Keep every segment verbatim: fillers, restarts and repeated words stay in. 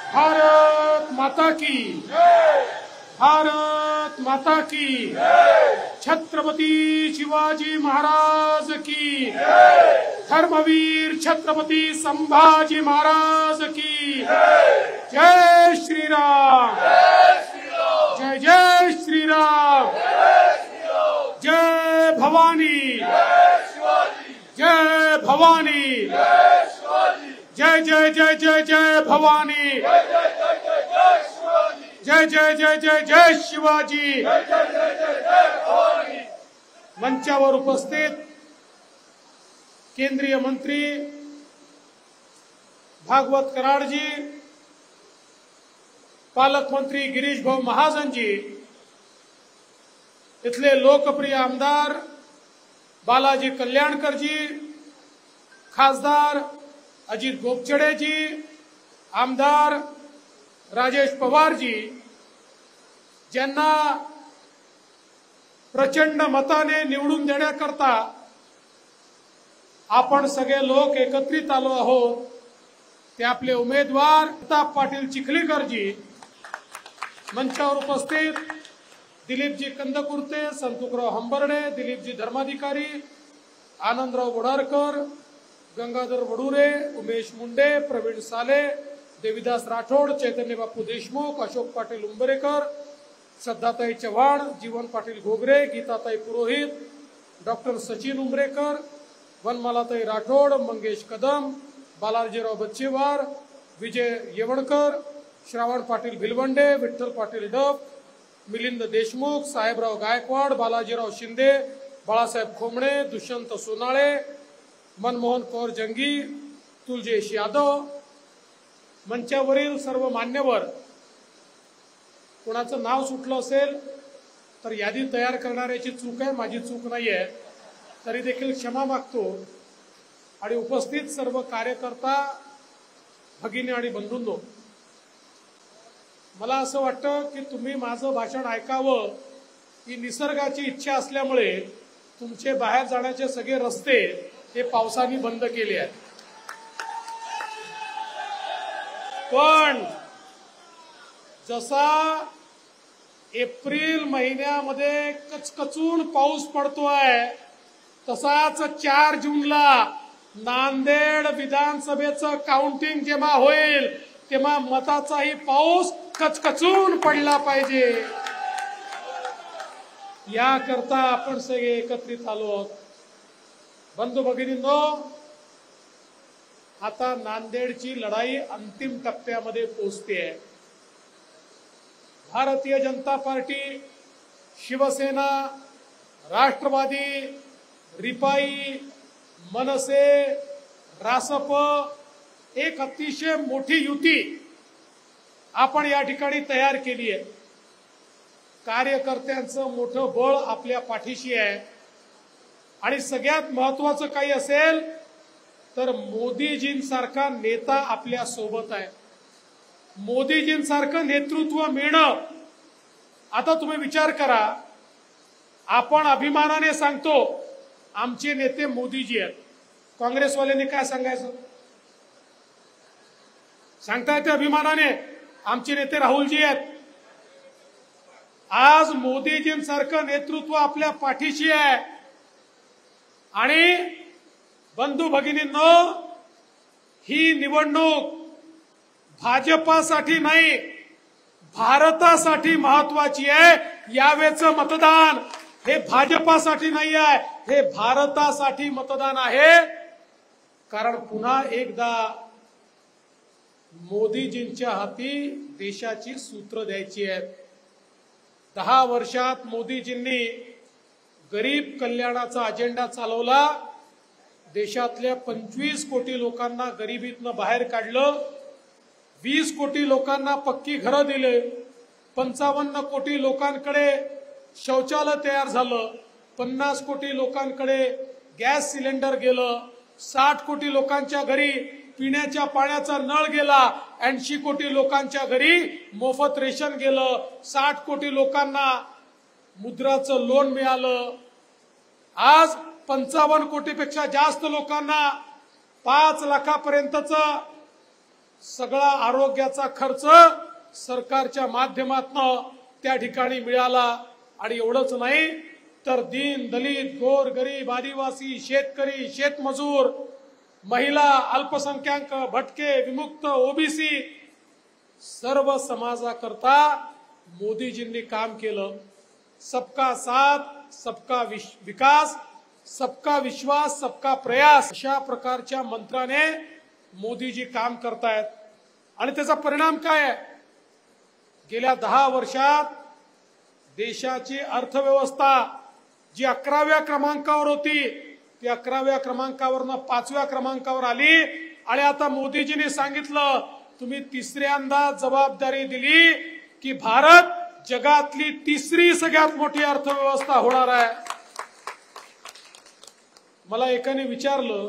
भारत माता की भारत माता की छत्रपति शिवाजी महाराज की धर्मवीर छत्रपति संभाजी महाराज की जय श्री राम जय जय श्री राम जय भवानी जय भवानी जय जय जय जय जय भवानी जय जय जय जय जय शिवाजी। मंचावर उपस्थित केंद्रीय मंत्री भागवत कराड जी, पालक मंत्री गिरीश भाऊ महाजन जी, इथले लोकप्रिय आमदार बालाजी कल्याणकर जी, खासदार अजित गोपचडे जी, आमदार राजेश पवार जी, ज्यांना प्रचंड मताने निवडून देण्याकरता आपण सगळे लोक एकत्रित आलो आहोत, ते आपले उमेदवार प्रताप पाटील चिखलीकर जी, मंचावर उपस्थित दिलीपजी कंदकुर्ते, संतुकराव हंबर्डे, दिलीपजी धर्माधिकारी, आनंदराव बोडारकर, गंगाधर वडुरे, उमेश मुंडे, प्रवीण साले, देविदास राठोड, चैतन्य बापू देशमुख, अशोक पाटील उंबरेकर, श्रद्धाताई चव्हाण, जीवन पाटील घोगरे, गीताताई पुरोहित, डॉक्टर सचिन उंबरेकर, वनमालाताई राठोड, मंगेश कदम, बालाजीराव बच्चेवार, विजय येवणकर, श्रावण पाटील भिलवंडे, विठ्ठल पाटील डफ, मिलिंद देशमुख, साहेबराव गायकवाड, बालाजीराव शिंदे, बाळासाहेब खोमणे, दुष्यंत सोनाळे, मनमोहन कौर जंगी, तुलजेश यादव, मंचावरील सर्व मान्यवर, कोणाचं नाव सुटलं असेल तर यादी तयार करणाऱ्याची चूक आहे, माझी चूक नाहीये, तरी देखील क्षमा मागतो। आणि उपस्थित सर्व कार्यकर्ता भगिनी आणि बंधूंनो, मला असं वाटतं की तुम्ही माझं भाषण ऐकावं ही निसर्गाची इच्छा असल्यामुळे तुमचे बाहेर जाण्याचे सगळे रस्ते हे पावसाने बंद केले आहेत। पण जसा एप्रिल महिन्यामध्ये कचकचून पाऊस पडतोय, तसाच चार जूनला नांदेड विधानसभेचं काउंटिंग जेव्हा होईल तेव्हा मताचाही पाऊस कचकचून पडला पाहिजे, याकरता आपण सगळे एकत्रित आलो आहोत। बंधू भगिनींनो, आता नांदेडची लढाई अंतिम टप्प्यामध्ये पोहोचतेय। भारतीय जनता पार्टी, शिवसेना, राष्ट्रवादी, रिपाई, मनसे, रासप एक अतिशय मोठी युती आपण या ठिकाणी तयार केली आहे। कार्यकर्त्यांचं मोठं बळ आपल्या पाठीशी आहे आणि सगळ्यात महत्त्वाचं काही असेल तर मोदीजींसारखा नेता आपल्या सोबत आहे। मोदीजींसारखं नेतृत्व मिळणं, आता तुम्ही विचार करा, आपण अभिमानाने सांगतो आमचे नेते मोदीजी आहेत, काँग्रेसवाल्यांनी काय सांगायचं? सांगता येते अभिमानाने आमचे नेते राहुलजी आहेत। आज मोदीजींसारखं नेतृत्व आपल्या पाठीशी आहे आणि बंधू भगिनींनो, ही निवडणूक भाजपासाठी नाही भारतासाठी महत्वाची आहे। यावेळेचं मतदान हे भाजपासाठी नाही आहे, हे भारतासाठी मतदान आहे। कारण पुन्हा एकदा मोदीजींच्या हाती देशाची सूत्र द्यायची आहेत। दहा वर्षात मोदीजींनी गरीब कल्याणाचा अजेंडा चालवला, देशातल्या पंचवीस कोटी लोकांना गरिबीतनं बाहेर काढलं, वीस कोटी लोकांना पक्की घरं दिले, पंचावन्न कोटी लोकांकडे शौचालय तयार झालं, पन्नास कोटी लोकांकडे गॅस सिलेंडर गेलं, साठ कोटी लोकांच्या घरी पिण्याच्या पाण्याचा नळ गेला, ऐंशी कोटी लोकांच्या घरी मोफत रेशन गेलं, साठ कोटी लोकांना मुद्राचं लोन मिळालं। आज पंचावन्न कोटीपेक्षा जास्त लोकांना पाच लाखापर्यंतचं सगळा आरोग्याचा खर्च सरकारच्या माध्यमातून त्या ठिकाणी मिळाला। आणि एवढंच नाही तर दीन दलित गोर गरीब आदिवासी शेतकरी शेतमजूर महिला अल्पसंख्याक भटके विमुक्त ओबीसी सर्व समाजाकरता मोदीजींनी काम केलं। सबका साथ सबका विकास सबका विश्वास सबका प्रयास अशा प्रकारच्या मंत्राने मोदीजी काम करतायत। आणि त्याचा परिणाम काय आहे? गेल्या दहा वर्षात देशाची अर्थव्यवस्था जी अकराव्या क्रमांकावर होती ती अकराव्या क्रमांकावरनं पाचव्या क्रमांकावर आली। आणि आता मोदीजींनी सांगितलं तुम्ही तिसऱ्यांदा जबाबदारी दिली की भारत जगातली तिसरी सगळ्यात मोठी अर्थव्यवस्था होणार आहे। मला एकाने विचारलं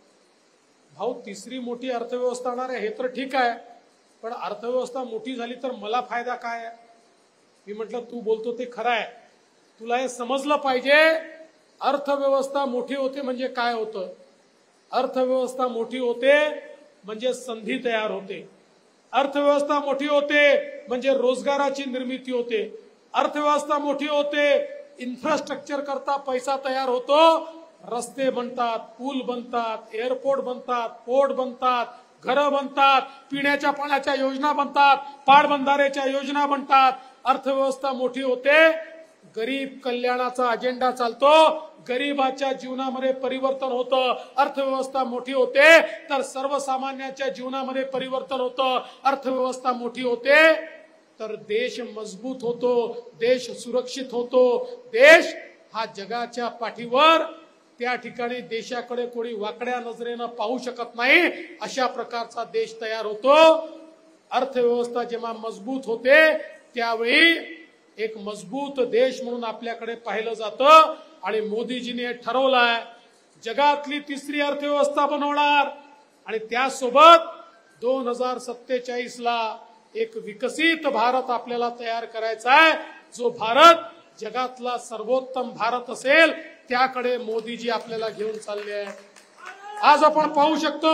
भाऊ तिसरी मोठी अर्थव्यवस्था होणार आहे हे तर ठीक आहे पण अर्थव्यवस्था मोठी झाली तर मला फायदा काय आहे? मी म्हटलं तू बोलतो ते खरं आहे, तुला हे समजलं पाहिजे अर्थव्यवस्था मोठी होते म्हणजे काय होतं। अर्थव्यवस्था मोठी होते म्हणजे संधी तयार होते, अर्थव्यवस्था मोठी होते म्हणजे रोजगाराची निर्मिती होते, अर्थव्यवस्था मोठी होते इन्फ्रास्ट्रक्चर करता पैसा तयार होतो, रस्ते बनतात पूल बनतात एअरपोर्ट बनतात पोर्ट बनतात घरं बनतात पिण्याच्या पाण्याच्या योजना बनतात पाटबंधारेच्या योजना बनतात। अर्थव्यवस्था मोठी होते गरीब कल्याणाचा अजेंडा चालतो, गरीबाच्या जीवनामध्ये परिवर्तन होतं। अर्थव्यवस्था मोठी होते तर सर्वसामान्यांच्या जीवनामध्ये परिवर्तन होतं। अर्थव्यवस्था मोठी होते तर देश मजबूत होतो, देश सुरक्षित होतो, देश हा जगाच्या पाठीवर त्या ठिकाणी देशाकडे कोणी वाकड्या नजरेनं पाहू शकत नाही अशा प्रकारचा देश तयार होतो। अर्थव्यवस्था जेव्हा मजबूत होते त्यावेळी एक मजबूत देश म्हणून आपल्याकडे पाहिलं जातं। आणि मोदीजींनी हे ठरवलंय जगातली तिसरी अर्थव्यवस्था बनवणार आणि त्यासोबत दोन हजार सत्तेचाळीस ला एक विकसित भारत आपल्याला तयार करायचा आहे, जो भारत जगातला सर्वोत्तम भारत असेल त्याकडे मोदीजी आपल्याला घेऊन चालले आहेत। आज आपण पाहू शकतो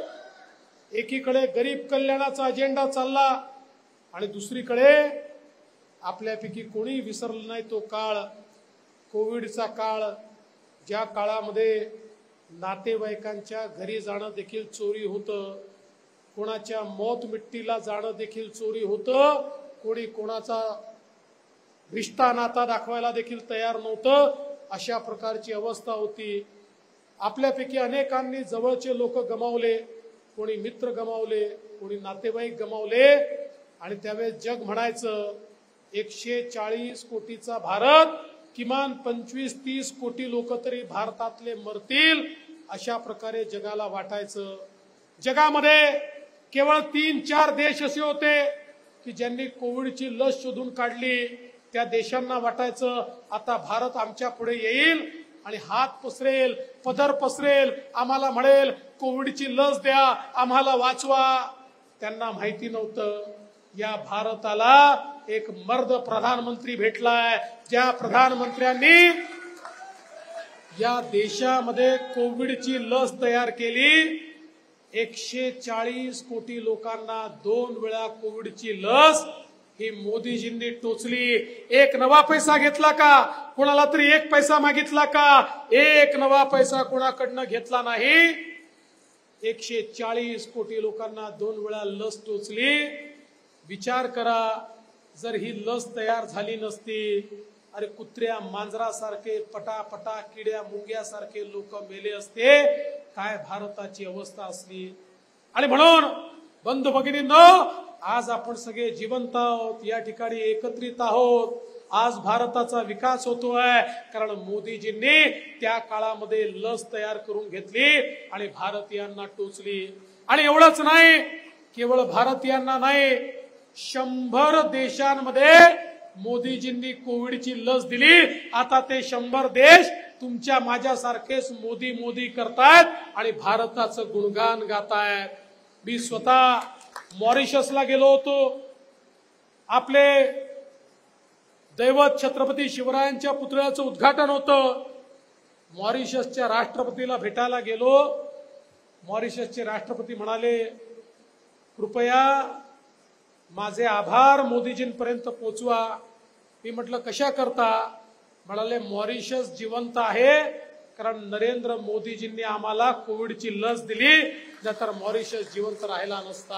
एकीकडे गरीब कल्याणाचा अजेंडा चालला आणि दुसरीकडे आपल्यापैकी कोणी विसरलं नाही तो काळ कोविडचा काळ, ज्या काळामध्ये नातेवाईकांच्या घरी जाणं देखील चोरी होतं, कोणाच्या मौत मिट्टीला जाणं देखील चोरी होतं, कोणी कोणाचा रिश्ता नाता दाखवायला देखील तयार नव्हतं, अशा प्रकारची अवस्था होती। आपल्यापैकी अनेकांनी जवळचे लोक गमावले, कोणी मित्र गमावले, कोणी नातेवाईक गमावले आणि त्यावेळेस जग म्हणायचं एकशे चाळीस कोटीचा भारत किमान पंचवीस तीस कोटी लोक तरी भारतातले मरतील अशा प्रकारे जगाला वाटायचं। जगामध्ये केवळ तीन चार देश असे होते की ज्यांनी कोविडची लस शोधून काढली, त्या देशांना वाटायचं आता भारत आमच्या पुढे येईल आणि हात पसरेल पदर पसरेल आम्हाला म्हणेल कोविडची लस द्या आम्हाला वाचवा। त्यांना माहिती नव्हतं या भारताला एक मर्द प्रधानमंत्री भेटलाय, ज्या प्रधानमंत्र्यांनी या देशामध्ये कोविडची लस तयार केली। एकशे चाळीस कोटी लोकांना दोन वेळा कोविडची लस ही मोदीजींनी टोचली। एक नवा पैसा घेतला का, कोणाला तरी एक पैसा मागितला का, एक नवा पैसा कोणाकडनं घेतला नाही। एकशे चाळीस कोटी लोकांना दोन वेळा लस टोचली। विचार करा जर ही लस तयार झाली नसती, अरे कुत्र्या मांजरासारखे पटापटा किड्या मुंग्यासारखे लोक मेले असते, काय भारताची अवस्था असली। आणि म्हणून बंधू भगिनींनो आज आपण सगळे जिवंत आहोत, या ठिकाणी एकत्रित आहोत, आज भारताचा विकास होतोय कारण मोदीजींनी त्या काळामध्ये लस तयार करून घेतली आणि भारतीयांना टोचली। आणि एवढंच नाही, केवळ भारतीयांना नाही, शंभर देशांमध्ये मोदीजींनी कोविडची लस दिली। आता ते शंभर देश तुमच्या माझ्यासारखेच मोदी मोदी करतायत आणि भारताचं गुणगान गातायत। मी स्वतः मॉरिशसला गेलो होतो, आपले दैवत छत्रपती शिवरायांच्या पुतळ्याचं उद्घाटन होतं। मॉरिशसच्या राष्ट्रपतीला भेटायला गेलो, मॉरिशसचे राष्ट्रपती म्हणाले कृपया माझे आभार मोदीजींपर्यंत पोचवा। मी म्हटलं कशा करता? म्हणाले मॉरिशस जिवंत आहे कारण नरेंद्र मोदीजींनी आम्हाला कोविडची लस दिली, नाहीतर मॉरिशस जिवंत राहिला नसता।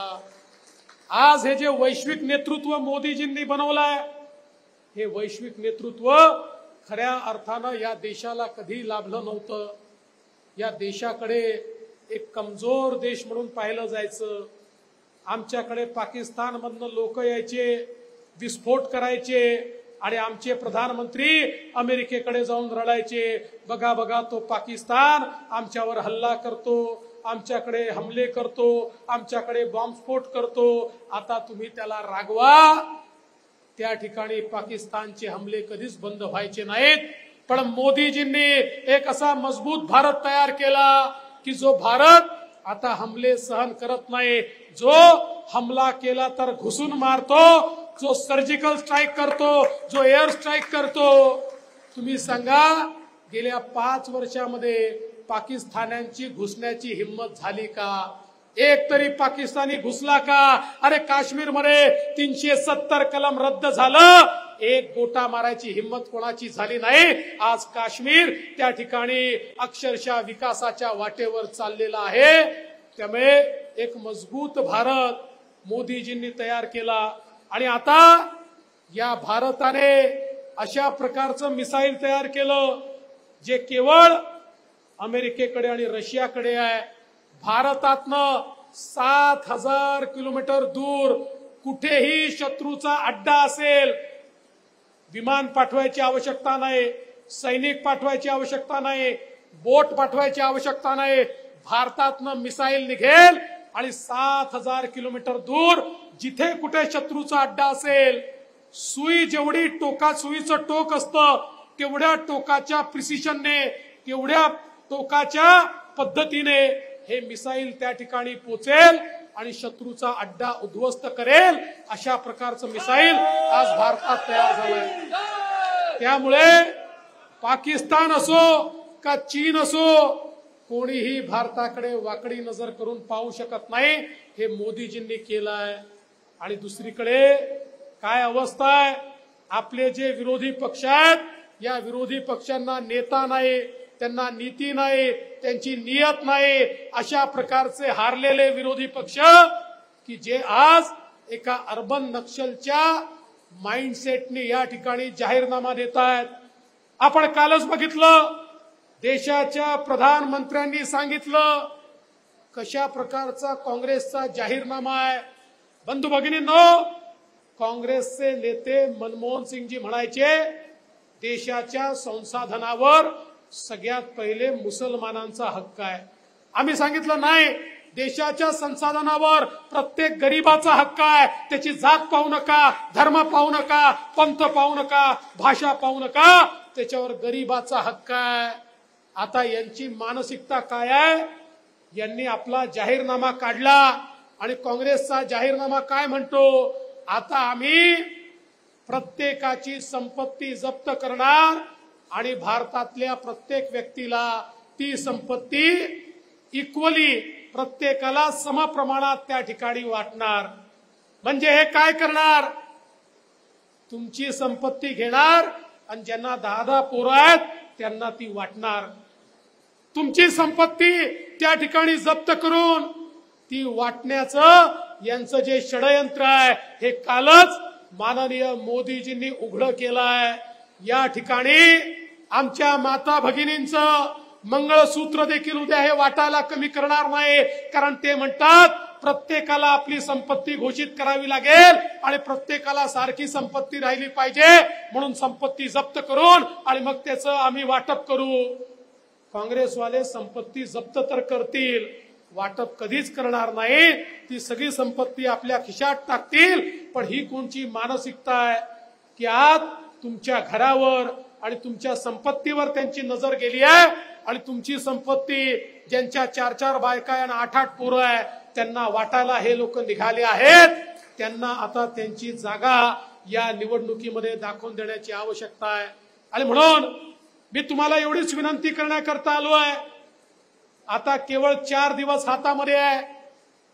आज हे जे वैश्विक नेतृत्व मोदीजींनी बनवलंय, हे वैश्विक नेतृत्व खऱ्या अर्थानं या देशाला कधी लाभलं नव्हतं। या देशाकडे एक कमजोर देश म्हणून पाहिलं जायचं। आमच्याकडे पाकिस्तानमधनं लोक यायचे, विस्फोट करायचे आणि आमचे प्रधानमंत्री अमेरिकेकडे जाऊन रडायचे, बघा बघा तो पाकिस्तान आमच्यावर हल्ला करतो, आमच्याकडे हमले करतो, आमच्याकडे बॉम्बस्फोट करतो, आता तुम्ही त्याला रागवा। त्या ठिकाणी पाकिस्तानचे हमले कधीच बंद व्हायचे नाहीत। पण मोदीजींनी एक असा मजबूत भारत तयार केला की जो भारत आता हमले सहन करत नाही, जो हमला केला तर घुसून मारतो, जो सर्जिकल स्ट्राइक करतो, जो एअर स्ट्राइक करतो। तुम्ही सांगा गेल्या पाच वर्षामध्ये पाकिस्तान्यांची घुसण्याची हिम्मत झाली का? एक तरी पाकिस्तानी घुसला का? अरे काश्मीरमध्ये तीनशे सत्तर कलम रद्द झालं, एक गोटा मारायची हिम्मत कोणाची झाली नाही। आज काश्मीर त्या ठिकाणी अक्षरशः विकासाच्या वाटेवर चाललेला आहे। त्यामुळे एक मजबूत भारत मोदीजींनी तयार केला आणि आता या भारताने अशा प्रकारचं मिसाईल तयार केलं जे केवळ अमेरिकेकडे आणि रशियाकडे आहे। भारतातनं सात हजार किलोमीटर दूर कुठेही शत्रूचा अड्डा असेल, विमान पाठवायची आवश्यकता नाही, सैनिक पाठवायची आवश्यकता नाही, बोट पाठवायची आवश्यकता नाही। भारतातनं मिसाईल निघेल आणि सात हजार किलोमीटर दूर जिथे कुठे शत्रूचा अड्डा असेल, सुई जेवढी टोका सुईचं टोक असतं तेवढ्या टोकाच्या प्रिसिशनने, तेवढ्या टोकाच्या पद्धतीने हे मिसाईल त्या ठिकाणी पोचेल आणि शत्रूचा अड्डा उद्ध्वस्त करेल। अशा प्रकारचं मिसाईल आज भारतात तयार झालंय। त्यामुळे पाकिस्तान असो का चीन असो, कोणीही भारताकडे वाकडी नजर करून पाहू शकत नाही। हे मोदीजींनी केलंय। आणि दुसरीकडे काय अवस्था आहे? आपले जे विरोधी पक्ष आहेत, या विरोधी पक्षांना नेता नाही, त्यांना नीती नाही, त्यांची नियत नाही, अशा प्रकारचे हारलेले विरोधी पक्ष की जे आज एका अर्बन नक्षलच्या माइंडसेटने या ठिकाणी जाहीरनामा देत आहेत। आपण कालच बघितलं, देशाच्या प्रधानमंत्र्यांनी सांगितलं कशा प्रकारचा काँग्रेसचा जाहीरनामा आहे। बंधू भगिनींनो, काँग्रेसचे नेते मनमोहन सिंगजी म्हणायचे देशाच्या संसाधनावर सगळ्यात पहिले मुसलमानांचा हक्क आहे। आम्ही सांगितलं नाही, देशाच्या संसाधनावर प्रत्येक गरीबाचा हक्क आहे। त्याची जात पाहू नका, धर्म पाहू नका, पंथ पाहू नका, भाषा पाहू नका, त्याच्यावर गरीबाचा हक्क आहे। आता यांची मानसिकता काय आहे? यांनी आपला जाहीरनामा काढला आणि काँग्रेसचा जाहीरनामा काय म्हणतो? आता आम्ही प्रत्येकाची संपत्ती जप्त करणार आणि भारतातल्या प्रत्येक व्यक्तीला ती संपत्ती इक्वली प्रत्येकाला समप्रमाणात त्या ठिकाणी वाटणार। म्हणजे हे काय करणार? तुमची संपत्ती घेणार आणि ज्यांना दहा दहा पोरं आहेत त्यांना ती वाटणार। तुमची संपत्ती त्या ठिकाणी जप्त करून ती वाटण्याचं यांचं जे षडयंत्र आहे हे कालच माननीय मोदीजींनी उघड केलं आहे। या ठिकाणी आमच्या माता भगिनींचं मंगळसूत्र देखील उद्या हे वाटायला कमी करणार नाही, कारण ते म्हणतात प्रत्येकाला आपली संपत्ती घोषित करावी लागेल आणि प्रत्येकाला सारखी संपत्ती राहिली पाहिजे, म्हणून संपत्ती जप्त करून आणि मग त्याचं आम्ही वाटप करू। काँग्रेसवाले संपत्ती जप्त तर करतील, वाटप कधीच करणार नाही। ती सगळी संपत्ती आपल्या खिशात टाकतील। पण ही कोणची मानसिकता आहे की आज तुमच्या घरावर आणि तुमच्या संपत्तीवर त्यांची नजर गेली आहे आणि तुमची संपत्ती ज्यांच्या चार चार बायका आणि आठ आठ पोरं आहे त्यांना वाटायला हे लोक निघाले आहेत। त्यांना आता त्यांची जागा या निवडणुकीमध्ये दाखवून देण्याची आवश्यकता आहे। आणि म्हणून मी तुम्हाला एवढीच विनंती करण्याकरता आलो आहे, आता केवळ चार दिवस हातामध्ये आहे।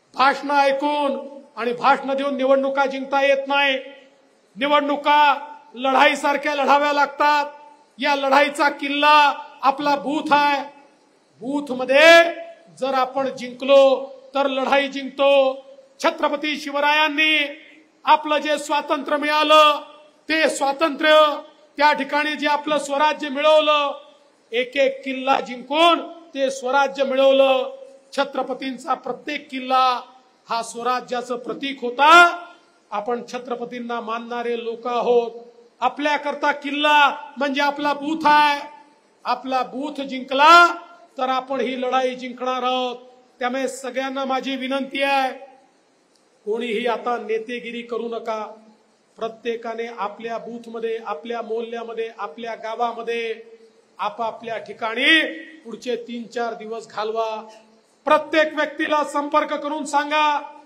भाषण ऐकून आणि भाषण देऊन निवडणुका जिंकता येत नाही। निवडणुका लढाई सारख्या लढाव्या लागतात। या लढाईचा किल्ला आपला बूथ आहे। बूथ मध्ये जर आपण जिंकलो तर लढाई जिंकतो। छत्रपती शिवरायांनी आपलं जे स्वातंत्र्य मिळालं ते स्वातंत्र्य, त्या ठिकाणी जे आपलं स्वराज्य मिळवलं, एक एक किल्ला जिंकून ते स्वराज्य मिळवलं। छत्रपतींचा प्रत्येक किल्ला हा स्वराज्याचं प्रतीक होता। आपण छत्रपतींना मानणारे लोक आहोत। आपल्याकरता किल्ला म्हणजे आपला बूथ आहे। आपला बूथ जिंकला तर आपण ही लढाई जिंकणार आहोत। त्यामुळे सगळ्यांना माझी विनंती आहे, कोणीही आता नेतेगिरी करू नका। प्रत्येकाने आपल्या बूथमध्ये, आपल्या मोहल्ल्यामध्ये, आपल्या गावामध्ये, आपापल्या ठिकाणी पुढचे तीन चार दिवस घालवा। प्रत्येक व्यक्तीला संपर्क करून सांगा,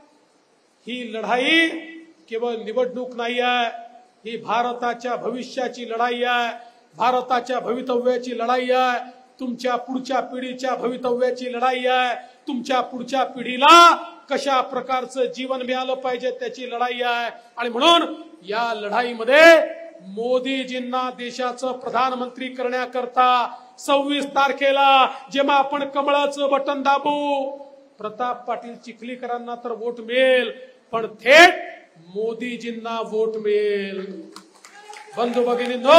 ही लढाई केवळ निवडणूक नाही आहे, ही भारताच्या भविष्याची लढाई आहे, भारताच्या भवितव्याची लढाई आहे, तुमच्या पुढच्या पिढीच्या भवितव्याची लढाई आहे, तुमच्या पुढच्या पिढीला कशा प्रकारचं जीवन मिळालं पाहिजे त्याची लढाई आहे। आणि म्हणून या लढाईमध्ये मोदीजींना देशाचं प्रधानमंत्री करण्याकरता सव्वीस तारखेला जेव्हा आपण कमळाचं बटन दाबू, प्रताप पाटील चिखलीकरांना तर वोट मिळेल, पण थेट मोदीजींना वोट मिळेल। बंधू भगिनींनो,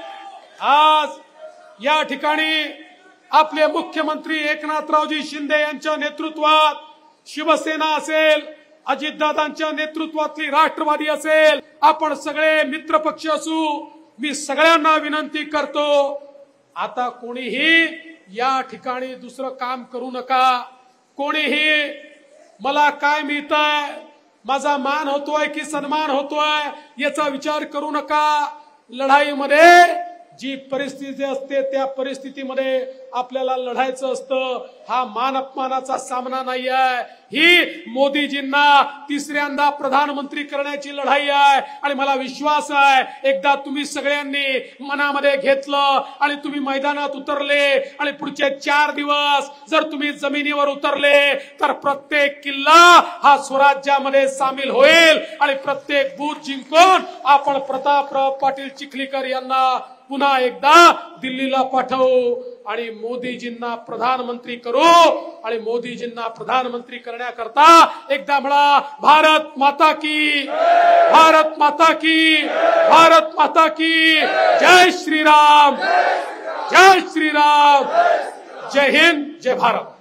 आज या ठिकाणी आपले मुख्यमंत्री एकनाथरावजी शिंदे यांच्या नेतृत्वात शिवसेना असेल, अजितदादांच्या नेतृत्वातली राष्ट्रवादी असेल, आपण सगळे मित्रपक्ष असू, मी सगळ्यांना विनंती करतो, आता कोणीही या ठिकाणी दुसरं काम करू नका। कोणीही मला काय मिळतंय, माझा मान होतोय की सन्मान होतोय याचा विचार करू नका। लढाईमध्ये जी परिस्थिती असते त्या परिस्थितीमध्ये आपल्याला लढायचं असतं। हा मान अपमानाचा सामना नाही आहे, ही मोदीजींना तिसऱ्यांदा प्रधानमंत्री करण्याची लढाई आहे। आणि मला विश्वास आहे, एकदा तुम्ही सगळ्यांनी मनामध्ये घेतलं आणि तुम्ही मैदानात उतरले आणि पुढचे चार दिवस जर तुम्ही जमिनीवर उतरले तर प्रत्येक किल्ला हा स्वराज्यामध्ये सामील होईल आणि प्रत्येक बूथ जिंकून आपण प्रतापराव पाटील चिखलीकर यांना पुन्हा एकदा दिल्लीला पाठवू आणि मोदीजींना प्रधानमंत्री करू। आणि मोदीजींना प्रधानमंत्री करण्याकरता एकदा म्हणा, भारत माता की, भारत माता की, भारत माता की जय श्रीराम, जय श्रीराम, जय हिंद, जय भारत।